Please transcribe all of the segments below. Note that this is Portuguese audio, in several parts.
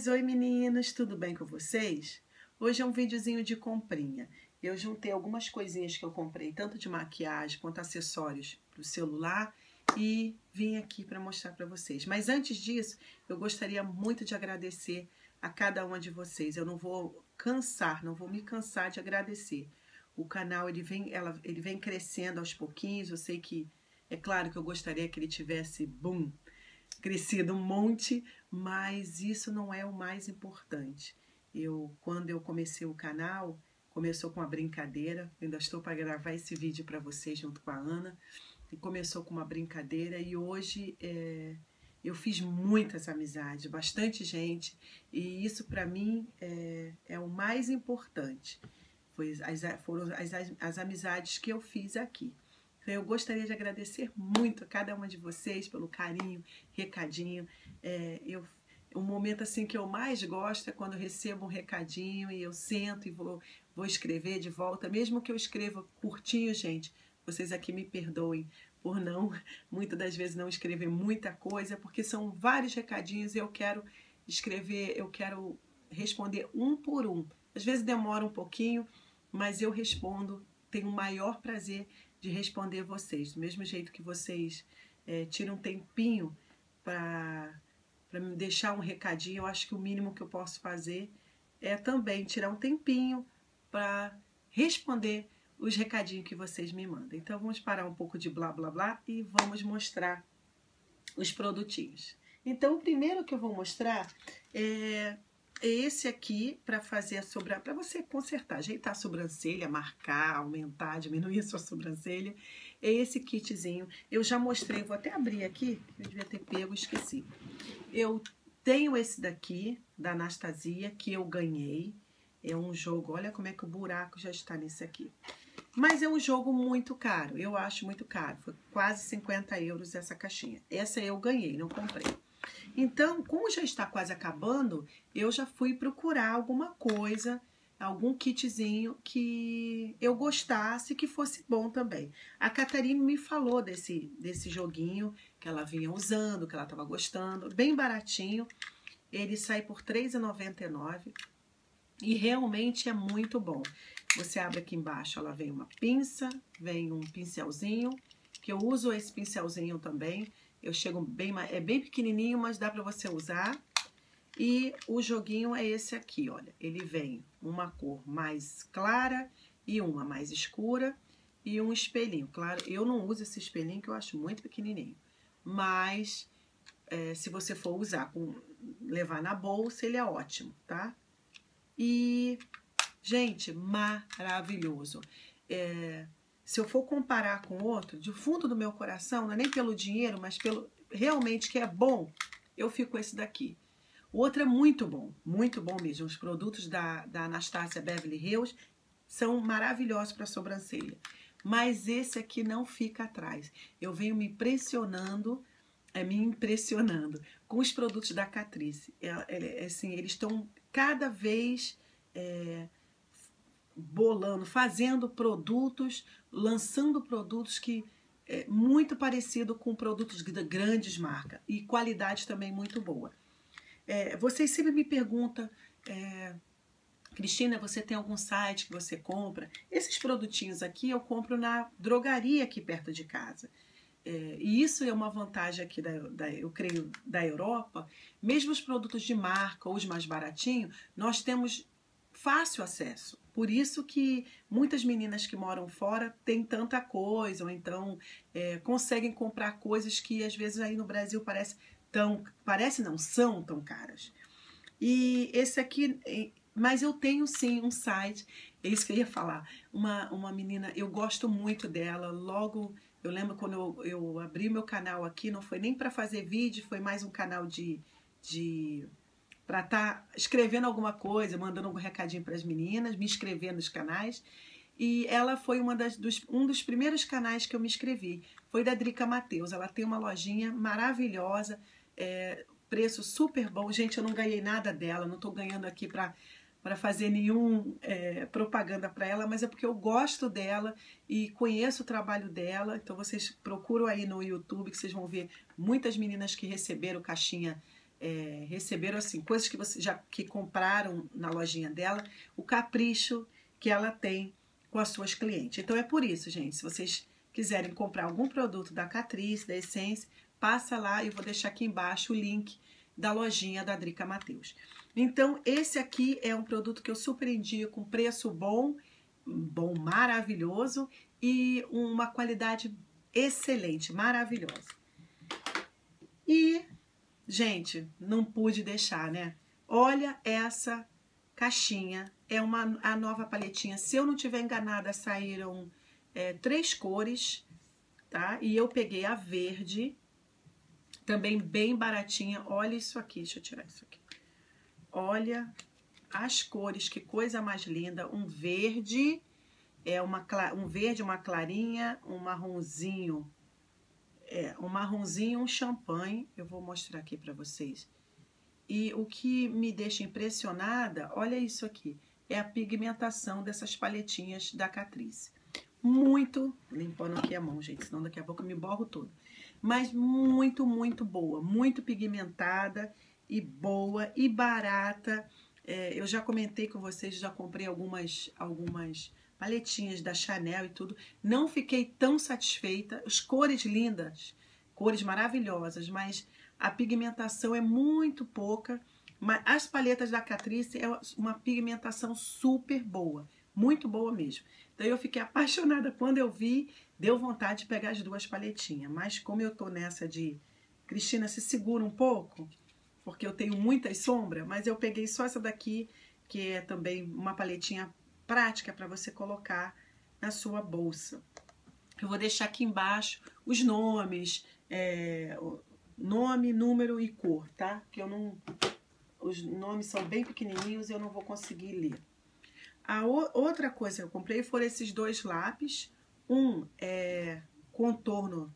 Oi meninas, tudo bem com vocês? Hoje é um videozinho de comprinha. Eu juntei algumas coisinhas que eu comprei, tanto de maquiagem quanto acessórios para o celular e vim aqui para mostrar para vocês. Mas antes disso, eu gostaria muito de agradecer a cada uma de vocês. Eu não vou me cansar de agradecer. O canal ele vem crescendo aos pouquinhos. Eu sei que, é claro que eu gostaria que ele tivesse, boom, crescido um monte, mas isso não é o mais importante. Quando eu comecei o canal, começou com uma brincadeira, ainda estou para gravar esse vídeo para vocês junto com a Ana, e começou com uma brincadeira e hoje eu fiz muitas amizades, bastante gente, e isso para mim é o mais importante. Foram as amizades que eu fiz aqui. Eu gostaria de agradecer muito a cada uma de vocês pelo carinho, recadinho. O momento assim que eu mais gosto é quando eu recebo um recadinho e eu sento e vou escrever de volta. Mesmo que eu escreva curtinho, gente, vocês aqui me perdoem por muitas das vezes não escrever muita coisa, porque são vários recadinhos e eu quero escrever, eu quero responder um por um. Às vezes demora um pouquinho, mas eu respondo, tenho o maior prazer de responder vocês, do mesmo jeito que vocês tiram um tempinho para me deixar um recadinho. Eu acho que o mínimo que eu posso fazer é também tirar um tempinho para responder os recadinhos que vocês me mandam. Então vamos parar um pouco de blá blá blá e vamos mostrar os produtinhos. Então o primeiro que eu vou mostrar é esse aqui para você consertar, ajeitar a sobrancelha, marcar, aumentar, diminuir a sua sobrancelha. É esse kitzinho. Eu já mostrei, vou até abrir aqui, eu devia ter pego, esqueci. Eu tenho esse daqui, da Anastasia, que eu ganhei. É um jogo, olha como é que o buraco já está nesse aqui. Mas é um jogo muito caro, eu acho muito caro. Foi quase 50 euros essa caixinha. Essa eu ganhei, não comprei. Então, como já está quase acabando, eu já fui procurar alguma coisa, algum kitzinho que eu gostasse, que fosse bom também. A Catarina me falou desse joguinho que ela vinha usando, que ela estava gostando, bem baratinho. Ele sai por R$ 3,99 e realmente é muito bom. Você abre aqui embaixo, ela vem uma pinça, vem um pincelzinho, que eu uso esse pincelzinho também. É bem pequenininho, mas dá para você usar. E o joguinho é esse aqui, olha. Ele vem uma cor mais clara e uma mais escura e um espelhinho. Claro, eu não uso esse espelhinho que eu acho muito pequenininho. Mas se você for usar, levar na bolsa, ele é ótimo, tá? E, gente, maravilhoso. Se eu for comparar com outro, do fundo do meu coração, não é nem pelo dinheiro, mas pelo realmente que é bom, eu fico com esse daqui. O outro é muito bom mesmo. Os produtos da Anastasia Beverly Hills são maravilhosos para sobrancelha. Mas esse aqui não fica atrás. Eu venho me impressionando com os produtos da Catrice. Assim, eles estão cada vez fazendo produtos, lançando produtos que muito parecido com produtos de grandes marcas e qualidade também muito boa. Vocês sempre me perguntam, Cristina, você tem algum site que você compra? Esses produtinhos aqui eu compro na drogaria aqui perto de casa. E isso é uma vantagem aqui, eu creio, da Europa. Mesmo os produtos de marca ou os mais baratinhos, nós temos fácil acesso. Por isso que muitas meninas que moram fora têm tanta coisa, ou então conseguem comprar coisas que às vezes aí no Brasil são tão caras. E esse aqui, mas eu tenho sim um site, é isso que eu ia falar. Uma menina, eu gosto muito dela, logo... Eu lembro quando eu abri meu canal aqui, não foi nem para fazer vídeo, foi mais um canal para estar escrevendo alguma coisa, mandando algum recadinho para as meninas, me inscrevendo nos canais. E ela foi um dos primeiros canais que eu me inscrevi. Foi da Drica Mateus. Ela tem uma lojinha maravilhosa, preço super bom. Gente, eu não ganhei nada dela, não estou ganhando aqui para fazer propaganda para ela, mas é porque eu gosto dela e conheço o trabalho dela. Então vocês procuram aí no YouTube que vocês vão ver muitas meninas que receberam caixinha receberam assim, coisas que você que compraram na lojinha dela, o capricho que ela tem com as suas clientes. Então é por isso, gente, se vocês quiserem comprar algum produto da Catrice, da Essence, passa lá e eu vou deixar aqui embaixo o link da lojinha da Drica Mateus. Então esse aqui é um produto que eu super indico, com preço bom, maravilhoso e uma qualidade excelente, maravilhosa. E, gente, não pude deixar, né? Olha essa caixinha, é a nova paletinha. Se eu não tiver enganada, saíram 3 cores, tá? E eu peguei a verde, também bem baratinha. Olha isso aqui, deixa eu tirar isso aqui. Olha as cores, que coisa mais linda. Um verde, um verde, uma clarinha, um marronzinho, um champanhe. Eu vou mostrar aqui para vocês. E o que me deixa impressionada, olha isso aqui, é a pigmentação dessas paletinhas da Catrice. Muito, limpando aqui a mão, gente, senão daqui a pouco eu me borro todo. Mas muito, muito boa, muito pigmentada e boa e barata. Eu já comentei com vocês, já comprei algumas paletinhas da Chanel e tudo. Não fiquei tão satisfeita, as cores lindas, cores maravilhosas, mas a pigmentação é muito pouca. Mas as paletas da Catrice é uma pigmentação super boa, muito boa mesmo. Então eu fiquei apaixonada quando eu vi, deu vontade de pegar as 2 paletinhas. Mas como eu tô nessa de, Cristina, se segura um pouco, porque eu tenho muitas sombras, mas eu peguei só essa daqui, que é também uma paletinha prática para você colocar na sua bolsa. Eu vou deixar aqui embaixo os nomes, nome, número e cor, tá? Que eu não... Os nomes são bem pequenininhos e eu não vou conseguir ler. A outra coisa que eu comprei foram esses 2 lápis. Um é contorno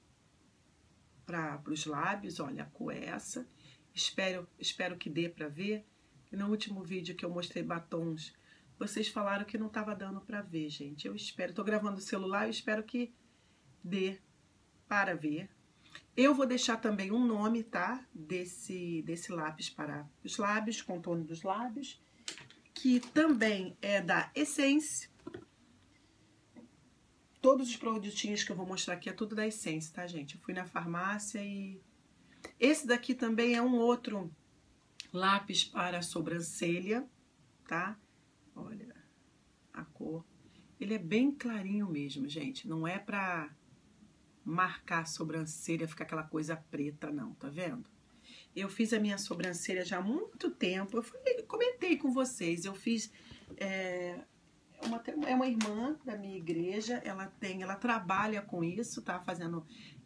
para os lábios, olha, a cor é essa. Espero que dê para ver. E no último vídeo que eu mostrei batons, vocês falaram que não estava dando para ver, gente. Eu espero, tô gravando o celular, eu espero que dê para ver. Eu vou deixar também um nome, tá? Desse lápis para os lábios, contorno dos lábios, que também é da Essence. Todos os produtinhos que eu vou mostrar aqui é tudo da Essence, tá, gente? Eu fui na farmácia e... Esse daqui também é um outro lápis para a sobrancelha, tá? Olha a cor. Ele é bem clarinho mesmo, gente. Não é pra marcar a sobrancelha, ficar aquela coisa preta, não, tá vendo? Eu fiz a minha sobrancelha já há muito tempo. Eu comentei com vocês. Eu fiz... É uma irmã da minha igreja. Ela trabalha com isso, tá? Fazendo...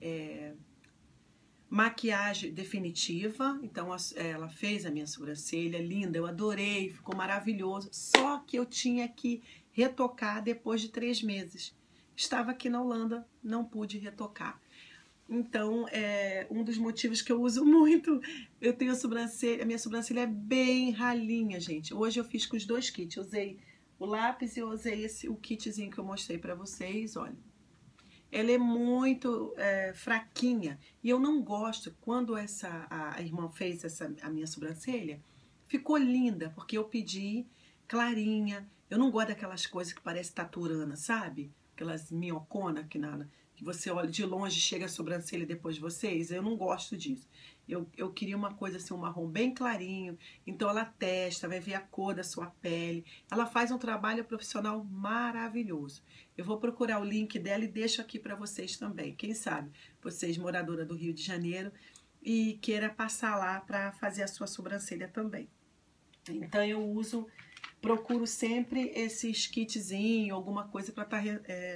maquiagem definitiva, então ela fez a minha sobrancelha, linda, eu adorei, ficou maravilhoso, só que eu tinha que retocar depois de 3 meses. Estava aqui na Holanda, não pude retocar. Então, um dos motivos que eu uso muito, eu tenho a minha sobrancelha é bem ralinha, gente. Hoje eu fiz com os 2 kits, eu usei o lápis e eu usei o kitzinho que eu mostrei pra vocês, olha. Ela é muito fraquinha. E eu não gosto, quando a irmã fez a minha sobrancelha, ficou linda, porque eu pedi clarinha. Eu não gosto daquelas coisas que parece taturana, sabe? Aquelas minhoconas que você olha de longe, chega a sobrancelha depois de vocês. Eu não gosto disso. Eu queria uma coisa assim, um marrom bem clarinho. Então ela testa, vai ver a cor da sua pele. Ela faz um trabalho profissional maravilhoso. Eu vou procurar o link dela e deixo aqui para vocês também. Quem sabe vocês, moradora do Rio de Janeiro, e queira passar lá para fazer a sua sobrancelha também. Então eu procuro sempre esses kitzinhos, alguma coisa para estar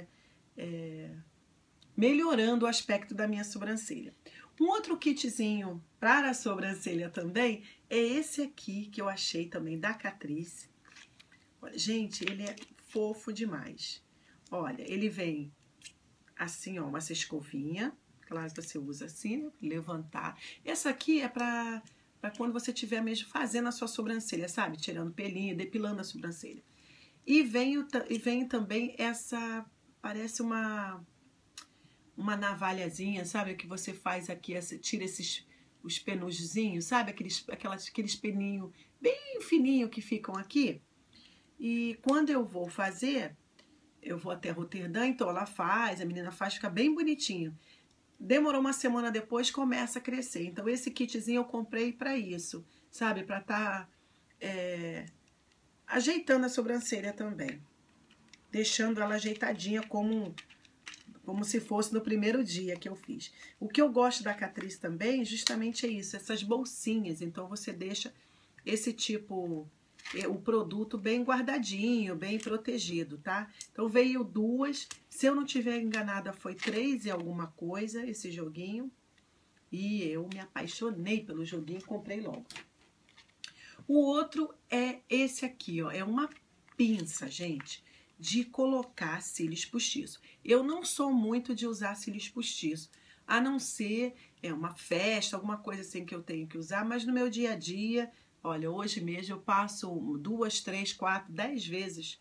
melhorando o aspecto da minha sobrancelha. Um outro kitzinho para a sobrancelha também é esse aqui, que eu achei também da Catrice. Olha, gente, ele é fofo demais. Olha, ele vem assim, ó, essa escovinha. Claro que você usa assim, né? Levantar. Essa aqui é para quando você estiver mesmo fazendo a sua sobrancelha, sabe? Tirando pelinho, depilando a sobrancelha. E vem também essa, parece uma navalhazinha, sabe? Que você faz aqui, tira esses os penujozinhos, sabe? Aqueles peninhos bem fininhos que ficam aqui. E quando eu vou fazer, eu vou até Roterdã, então ela faz, a menina faz, fica bem bonitinho. Demorou uma semana depois, começa a crescer. Então esse kitzinho eu comprei para isso, sabe? Para estar ajeitando a sobrancelha também. Deixando ela ajeitadinha como se fosse no primeiro dia que eu fiz. O que eu gosto da Catrice também, justamente é isso, essas bolsinhas. Então você deixa esse tipo, o produto bem guardadinho, bem protegido, tá? Então veio 2, se eu não tiver enganada foi 3 e alguma coisa esse joguinho. E eu me apaixonei pelo joguinho e comprei logo. O outro é esse aqui, ó, é uma pinça, gente, de colocar cílios postiços. Eu não sou muito de usar cílios postiços, a não ser uma festa, alguma coisa assim que eu tenho que usar, mas no meu dia a dia, olha, hoje mesmo eu passo 2, 3, 4, 10 vezes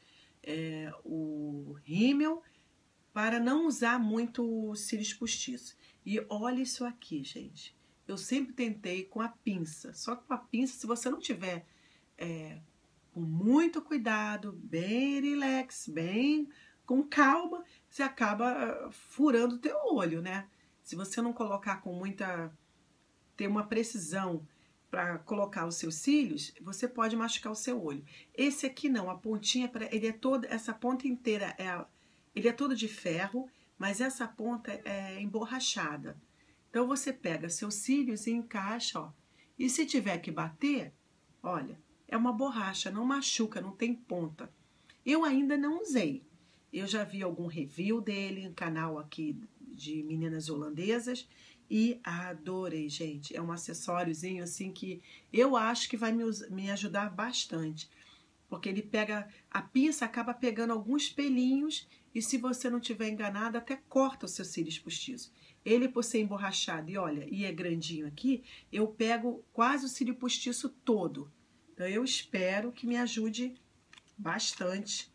o rímel para não usar muito cílios postiços. E olha isso aqui, gente. Eu sempre tentei com a pinça, só que com a pinça, se você não tiver com muito cuidado, bem relax, bem com calma, você acaba furando o teu olho, né? Se você não colocar com ter uma precisão para colocar os seus cílios, você pode machucar o seu olho. Esse aqui não, a pontinha, ele é toda, essa ponta inteira, ele é todo de ferro, mas essa ponta é emborrachada. Então você pega seus cílios e encaixa, ó. E se tiver que bater, olha, é uma borracha, não machuca, não tem ponta. Eu ainda não usei. Eu já vi algum review dele, um canal aqui de meninas holandesas, e adorei, gente. É um acessóriozinho assim que eu acho que vai me ajudar bastante. Porque ele pega, a pinça acaba pegando alguns pelinhos e se você não tiver enganado, até corta os seus cílios postiços. Ele, por ser emborrachado e olha, e é grandinho aqui, eu pego quase o cílio postiço todo. Então eu espero que me ajude bastante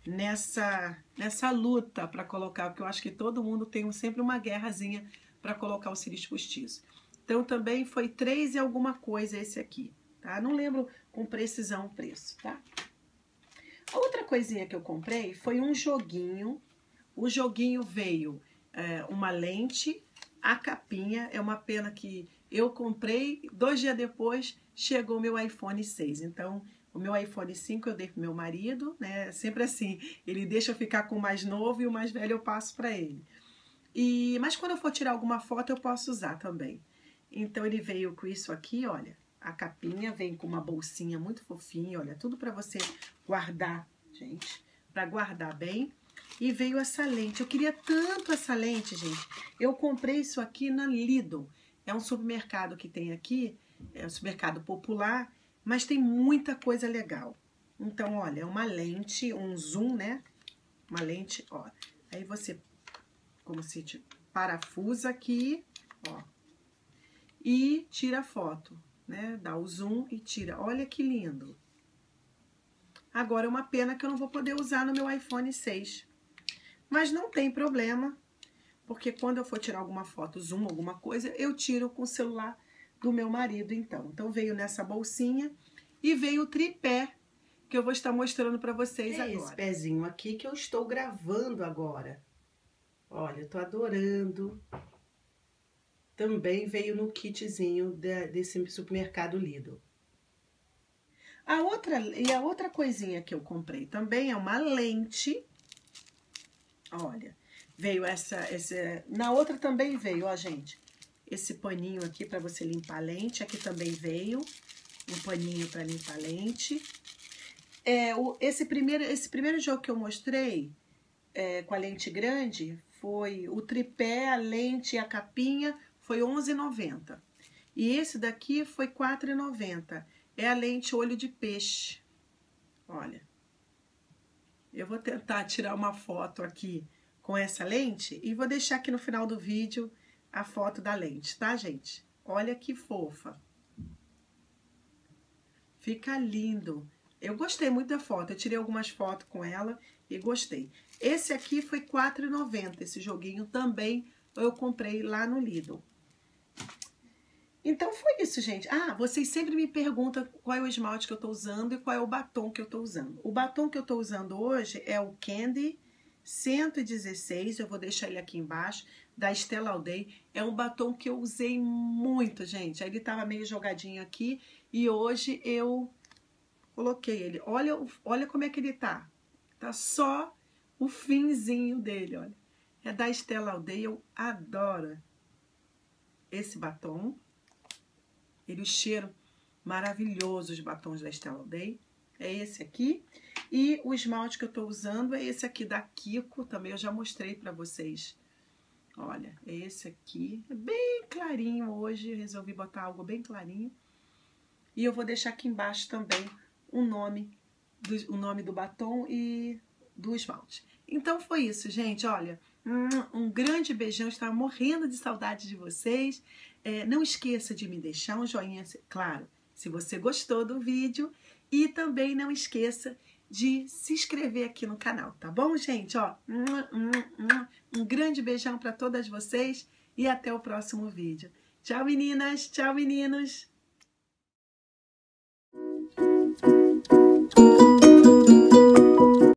nessa luta para colocar, porque eu acho que todo mundo tem sempre uma guerrazinha para colocar o cílios postiço. Então também foi 3 e alguma coisa esse aqui, tá? Não lembro com precisão o preço, tá? A outra coisinha que eu comprei foi um joguinho. O joguinho veio uma lente, a capinha, é uma pena que eu comprei, 2 dias depois chegou meu iPhone 6, então o meu iPhone 5 eu dei pro meu marido, né? Sempre assim, ele deixa eu ficar com o mais novo e o mais velho eu passo para ele. Mas quando eu for tirar alguma foto eu posso usar também. Então ele veio com isso aqui, olha, a capinha vem com uma bolsinha muito fofinha, olha, tudo para você guardar, gente, para guardar bem. E veio essa lente, eu queria tanto essa lente, gente. Eu comprei isso aqui na Lidl, é um supermercado que tem aqui, é um supermercado popular, mas tem muita coisa legal. Então, olha, é uma lente, um zoom, né? Uma lente, ó. Aí você, como se parafusa aqui, ó. E tira a foto, né? Dá o zoom e tira. Olha que lindo. Agora é uma pena que eu não vou poder usar no meu iPhone 6. Mas não tem problema, porque quando eu for tirar alguma foto, zoom, alguma coisa, eu tiro com o celular do meu marido, então. Então veio nessa bolsinha e veio o tripé, que eu vou estar mostrando para vocês agora. Esse pezinho aqui que eu estou gravando agora. Olha, eu tô adorando. Também veio no kitzinho desse supermercado Lidl. A outra coisinha que eu comprei também é uma lente. Olha, veio na outra também veio, ó, gente, esse paninho aqui para você limpar a lente. Aqui também veio um paninho para limpar a lente. Esse primeiro jogo que eu mostrei com a lente grande foi o tripé, a lente e a capinha, foi R$11,90. E esse daqui foi R$4,90. É a lente olho de peixe. Olha. Eu vou tentar tirar uma foto aqui com essa lente e vou deixar aqui no final do vídeo a foto da lente, tá, gente? Olha que fofa. Fica lindo. Eu gostei muito da foto, eu tirei algumas fotos com ela e gostei. Esse aqui foi R$4,90, esse joguinho também eu comprei lá no Lidl. Então foi isso, gente. Ah, vocês sempre me perguntam qual é o esmalte que eu tô usando e qual é o batom que eu tô usando. O batom que eu tô usando hoje é o Candy 116, eu vou deixar ele aqui embaixo, da Estée Lauder. É um batom que eu usei muito, gente. Ele tava meio jogadinho aqui e hoje eu coloquei ele. Olha como é que ele tá. Tá só o finzinho dele, olha. É da Estée Lauder, eu adoro esse batom. Ele, o cheiro maravilhoso dos batons da Estée Lauder. É esse aqui. E o esmalte que eu tô usando é esse aqui da Kiko. Também eu já mostrei pra vocês. Olha, é esse aqui. É bem clarinho hoje. Resolvi botar algo bem clarinho. E eu vou deixar aqui embaixo também o nome do batom e do esmalte. Então foi isso, gente. Olha, um grande beijão. Estava morrendo de saudade de vocês. Não esqueça de me deixar um joinha, claro, se você gostou do vídeo. E também não esqueça de se inscrever aqui no canal, tá bom, gente? Ó, um grande beijão para todas vocês e até o próximo vídeo. Tchau, meninas! Tchau, meninos!